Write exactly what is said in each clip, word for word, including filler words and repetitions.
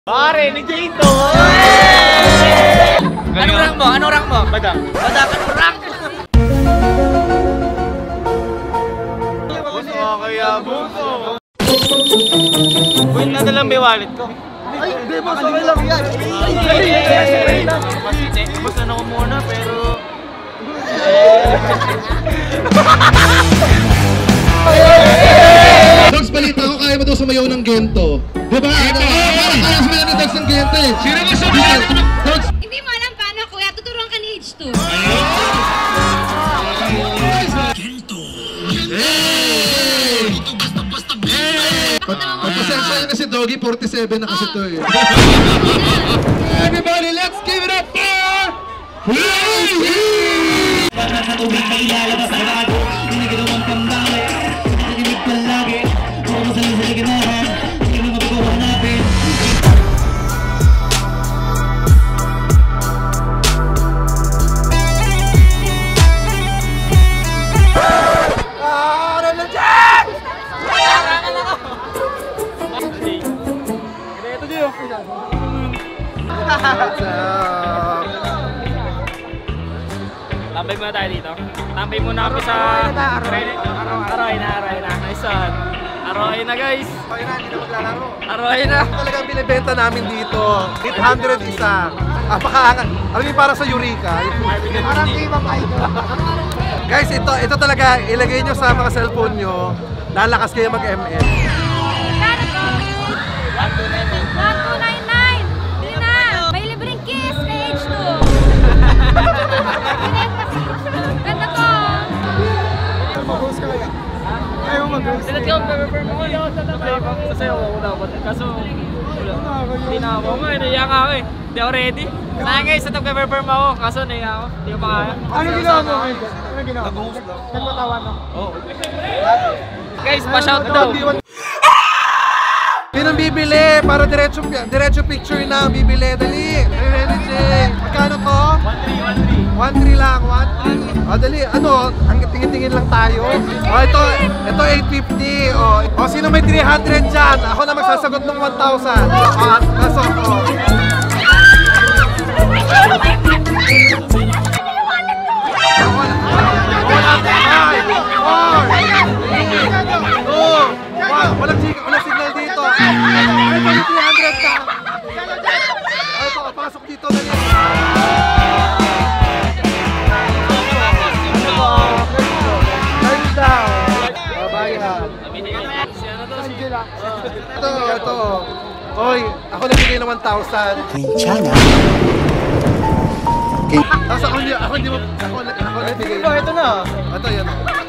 Pare, ni Jito! Ano rank mo? Ano rank mo? Badak. Badakan mo rank! Buso kaya buso. Uy, nada lang may wallet ko. Ay, hindi mo, okay lang yan. Mas ano ko muna, pero... Dogs, balita ko, kaya mo daw sumayaw ng gento. Diba? Ano? Parang kaya sumayaw ng Dogs ng gento eh. Sino mo sabihin? Dogs! Hindi mo alam paano, kuya. Tuturuan ka ni H two. Pagpasensya na si Doggy, forty-seven na kasi to eh. Everybody, let's give it up for... Lazy! Sa tubig na ilalabas sa bago, hindi ginawang pambali. Nakinig ka lagi, huwag mo sa lisa ginahan. Hindi mo mapagawa natin. Tambay muna tayo dito. Tambay muna kami sa... Aroy na, aroy na. Nice one. Aroy na guys. Aroy na, hindi na maglalaro. Aroy na. Talagang binibenta namin dito. eight hundred isa. Apakaangat. Alam niyo para sa Eureka. Parang game of idol. Guys, ito, ito talaga, ilagay nyo sa mga cellphone nyo. Lalakas kayo mag-M L. one two nine nine! Hindi na! May libreng kiss kay H two! Ganda ko! Mag-host ka kaya? Ayaw mag-host. Let's go, prepare mo muna ako sa tambay. Sasayaw ako dapat. Kaso, hindi na ako. Nga, naiyak ako eh. Hindi ako ready. Saan guys, sa top-perform ako. Kaso naiyak ako. Hindi ko makaya. Ano ginawa mo? Ano ginawa mo? Nagpatawan ako. Oo. Guys, pa-shout daw. Sinong bibili? Para diretso, diretso picture na ang bibili. Dali! Ready, Jay? Magkano to? one three lang, one three. O, dali. Ano? Ang tingin-tingin lang tayo. O, ito, ito eight fifty. O, o, sino may three hundred dyan? Ako na magsasagot ng one thousand. O, kaso, o. Walang signal, walang signal dito. Ay, pag three hundred ka. Ay, ito, pasok dito. Dali. Times down. Babayan. Ito, ito. Oy, ako nagbigay ng one thousand. Tapos ako hindi, ako hindi mo, ako, ako nagbigay. Ito na. Ito, yan.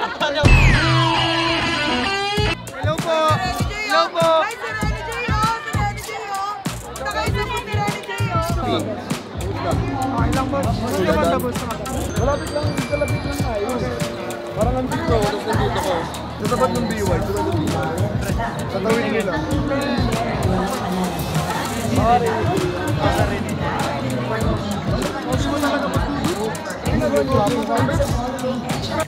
Hello po! Hello po! Hi, si Rene J O! Si Rene J O! Punta kayo sa mga ni Rene J O! Okay lang po. Ano naman tapos na? Malapit lang, malapit lang tayo. Parang nandito, tapos nandito ko. Sa tapat ng B Y, sa tapat ng B Y. Sa tawid nila. Sorry. Sorry. Hindi mo naman ako. Hindi na ba ito?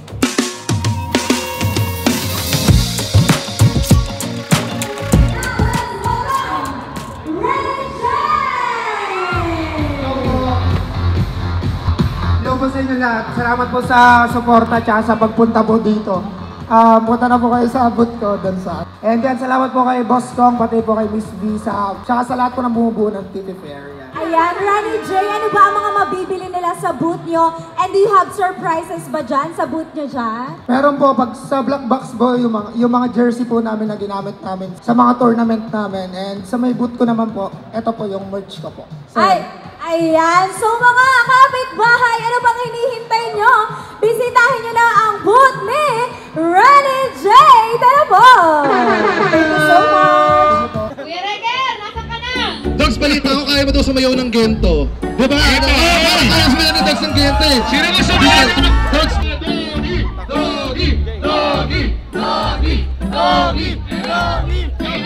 Po sa inyo lahat. Salamat po sa suporta at sa pagpunta po dito. Uh, punta na po kayo sa booth ko doon sa... And then, salamat po kay Boss Kong, pati po kay Miss V, sa, tsaka sa lahat po ng bumubuo ng T V Fair. Ayan, Rene J, ano ba ang mga mabibili nila sa booth nyo? And do you have surprises ba dyan sa booth nyo dyan? Meron po, pag sa Black Box po, yung mga, yung mga jersey po namin na ginamit namin sa mga tournament namin. And sa may booth ko naman po, ito po yung merch ko po. So, Ay, ayan. So mga kapitbahay, ano bang hinihintay nyo? Bisitahin nyo na ang booth ni Rene J. Tara po! Thank you so much! Kuya Reger, nasaan ka na? Dogs, balita ko, kaya mo daw sumayaw ng gento. Diba? Ano? Parang kaya sumayaw ng Dogs ng gento eh. Sino mo sabihin? Dogs! Doggy! Doggy! Doggy! Doggy! Doggy! Doggy!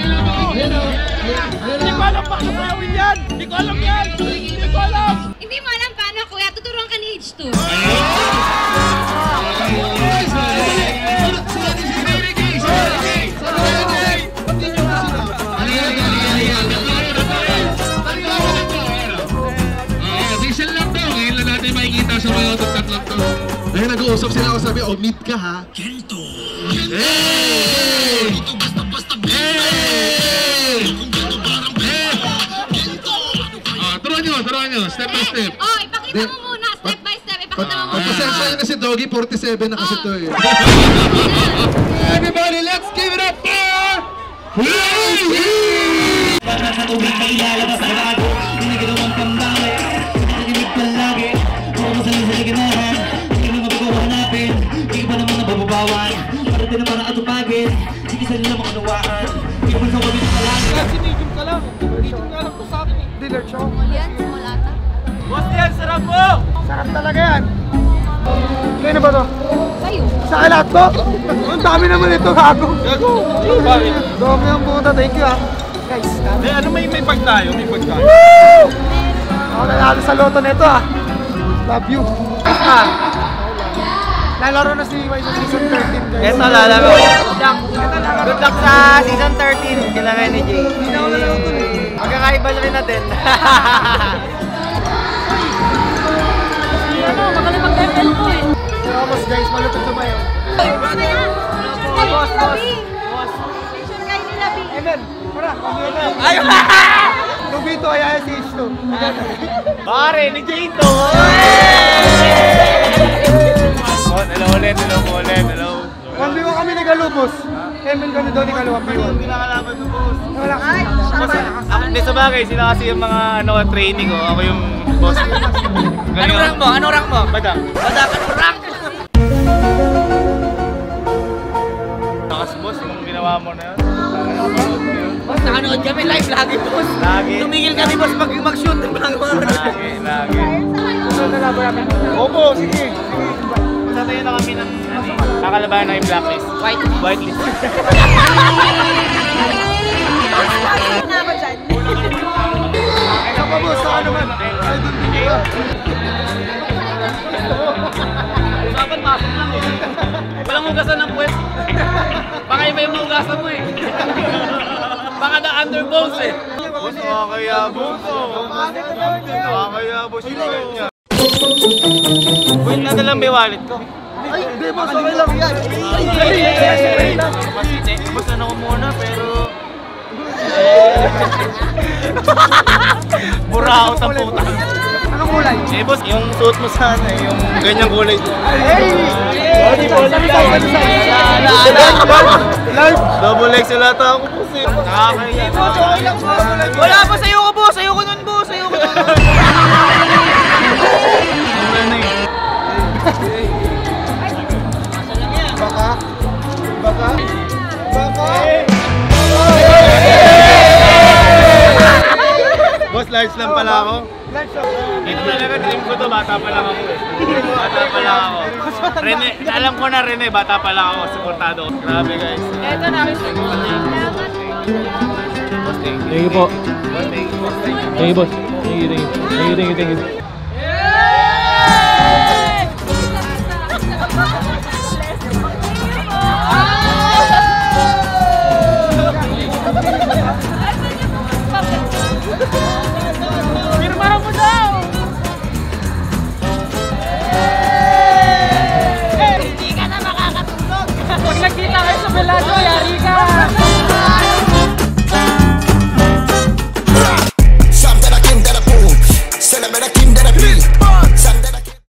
Hindi ko alam paano sayawin yan! Hindi ko alam yan! Hindi ko alam! Hindi mo alam paano, kuya. Tuturuan ka ni H two. Dahil nag-uusap sila ako sabi, oh, meet ka ha. Kento! Hey! Hey! Ah, turuan nyo, turuan nyo, step by step. Oh, ipakita mo muna, step by step. Ipakita mo muna. Pagpasensya nyo na si Doggy, forty-seven na kasi to eh. Everybody, let's give it up for Crazy! Para sa tubig na ilalabas sa bago, hindi ginawang pambali. Nagibig palagi, puro sa sa ginahan. Hindi mo mapagawanapin, hindi pa naman nabababawan. Para din naman ang atupagin, sige sa nila makanawaan. Hindi pa sa wabit na lang. Sinigim ka lang. Sinigim ka lang to sa akin eh. Dinner show. Yan, simula ta. Boss yan, sarap po! Sarap talaga yan. Kayo na ba to? Sa'yo. Sa lahat to? Ang dami naman ito, gago. Gago! Bakit? Dami ang puta, thank you ah. Guys, dami. Eh, ano may may pag tayo? May pag tayo. Ako nanalo sa loto nito ah. Love you. Ah. Lalaro na si Y sa season thirteen guys. Ito, lalaro. Good luck sa season thirteen. Kila Renny J. Hindi na ako lalaro to eh. Magkakaibal rin natin. Ano, magaling mag-M L po eh. Ramos guys, malupit sa bayo. Boss, boss. Picture kayo nila, B. Amen. Tara, kami na. Ayun! Nung Vito ay ay si H two. Pare, ni Jito! Hello ulit, hello ulit, hello. one v one kami nag-alubos. Emil kami doon nag-alubos. Hindi nakalaban ko, boss. Wala. Ako, hindi sa bagay, sila kasi yung mga ano, training ko. Ako yung boss. Anong rank mo? Anong rank mo? Badak. Badak, anong rank? Takas boss, yung ginawa mo na yun. Boss, nakanood kami live lagi, boss. Lagi. Tumigil kami, boss, pag mag-shoot ng lang mo. Lagi, lagi. Sunod na laban namin. Opo, sige. Masatayin na kami ng kakalabahan na yung blacklist. White. Whitelist. Ano ba dyan? Ikaw pa boss, saka naman. Ay, doon din ka. Usapan, pasok lang eh. Walang hugasan ng puwet. Baka iba yung hugasan mo eh. Baka na-underbones eh. Boss, nakakayabo ko. Nakakayabo sila niya. Wait na lang may wallet ko. Ay, hindi boss, okay lang yan. Boss, ano ko muna pero... Buraot ang puta. Anong kulay? Eh boss, yung suot mo sana eh, yung ganyang kulay. Hey! Double X sila ata ako boss eh. Nakakaya. Wala pa, sa'yo ko, boss. Sa'yo ko nun, boss. Sa'yo ko nun. Baka? Baka? Baka? Boss, large lang pala ako. Large lang. Ito talaga dream ko to, bata pa lang ako eh. Bata pa lang ako. Rene, alam ko na Rene, bata pa lang ako, supportado. Grabe guys. Eto na, Boss, thank you. Thank you po. Boss, thank you. Thank you, boss. Thank you, thank you. Thank you, thank you, thank you. Firmahan mo daw! Hindi ka na makakatulog! Pag nagkita kayo sa Belado, yari ka! Something I can that I boom. Celebrate